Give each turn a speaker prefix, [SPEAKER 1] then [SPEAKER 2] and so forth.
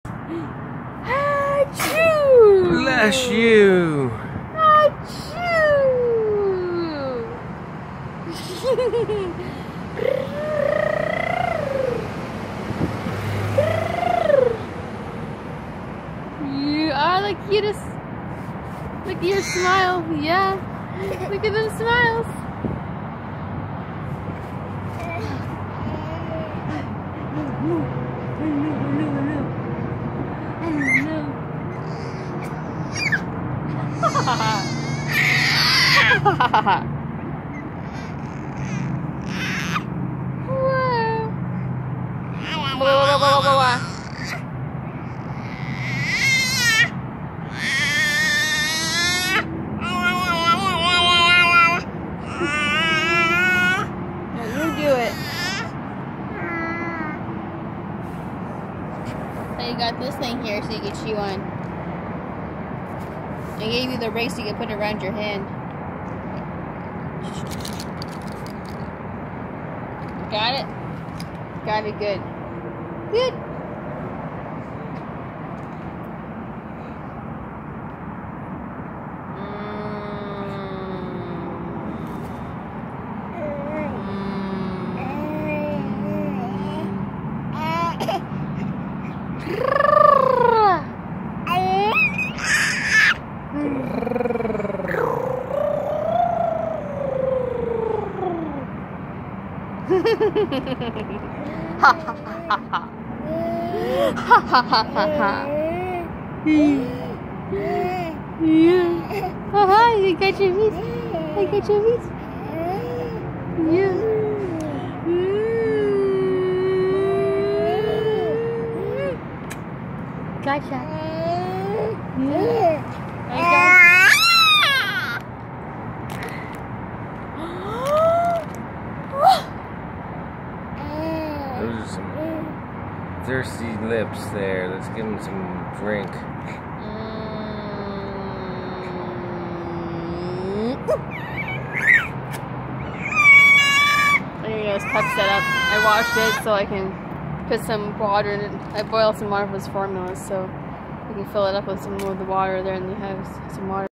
[SPEAKER 1] Achoo!
[SPEAKER 2] Bless you.
[SPEAKER 1] Achoo! You are the cutest. Look at your smile. Yeah. Look at them smiles. You got this thing here so you can chew on. I gave you the ring so you can put it around your hand. Got it? Got it, good. Good. Ha ha ha ha ha ha ha ha. Yeah. Haha, you got your meat. I got your meat. Yeah. Gotcha. Yeah. I got.
[SPEAKER 2] Those are some thirsty lips there. Let's give him some drink.
[SPEAKER 1] There you go, his pep set up. I washed it so I can put some water in it. I boiled some water for his formula so we can fill it up with some more of the water there in the house. Some water.